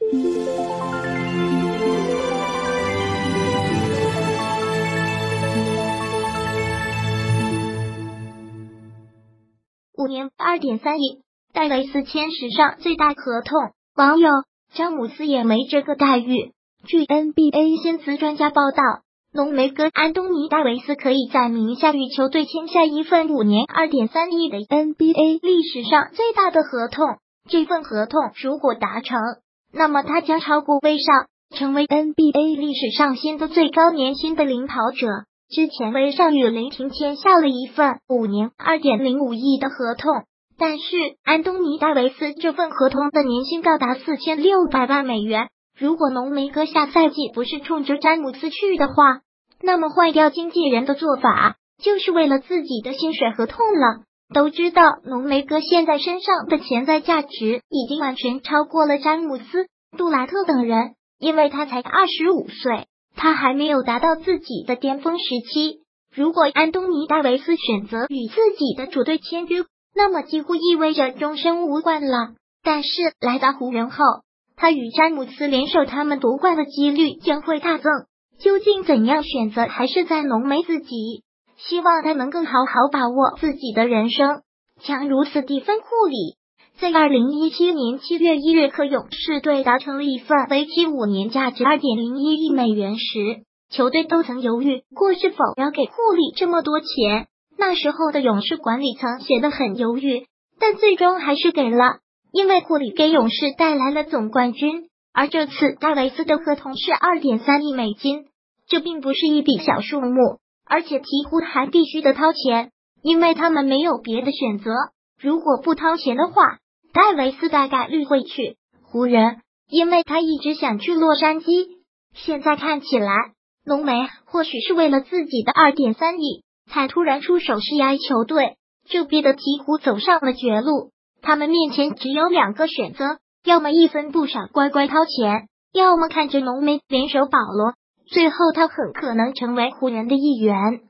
5年2.3亿，戴维斯签史上最大合同。网友：詹姆斯也没这个待遇。据 NBA 薪资专家报道，浓眉哥安东尼·戴维斯可以在名下与球队签下一份5年2.3亿的 NBA 历史上最大的合同。这份合同如果达成，那么他将超过威少，成为 NBA 历史上新的最高年薪的领跑者。之前威少与雷霆签下了一份5年2.05亿的合同，但是安东尼·戴维斯这份合同的年薪高达4600万美元。如果浓眉哥下赛季不是冲着詹姆斯去的话，那么换掉经纪人的做法就是为了自己的薪水合同了。都知道浓眉哥现在身上的潜在价值已经完全超过了詹姆斯、杜兰特等人，因为他才25岁，他还没有达到自己的巅峰时期。如果安东尼·戴维斯选择与自己的主队签约，那么几乎意味着终身无冠了。但是来到湖人后，他与詹姆斯联手，他们夺冠的几率将会大增。究竟怎样选择，还是在浓眉自己。希望他能更好把握自己的人生。强如斯蒂芬·库里在2017年7月1日和勇士队达成了一份为期5年、价值2.01亿美元时，球队都曾犹豫过是否要给库里这么多钱。那时候的勇士管理层显得很犹豫，但最终还是给了，因为库里给勇士带来了总冠军。而这次戴维斯的合同是2.3亿美金，这并不是一笔小数目，而且鹈鹕还必须得掏钱，因为他们没有别的选择。如果不掏钱的话，戴维斯大概率会去湖人，因为他一直想去洛杉矶。现在看起来，浓眉或许是为了自己的2.3亿才突然出手施压球队，这逼得鹈鹕走上了绝路。他们面前只有2个选择，要么一分不少乖乖掏钱，要么看着浓眉联手保罗，最后他很可能成为湖人的一员。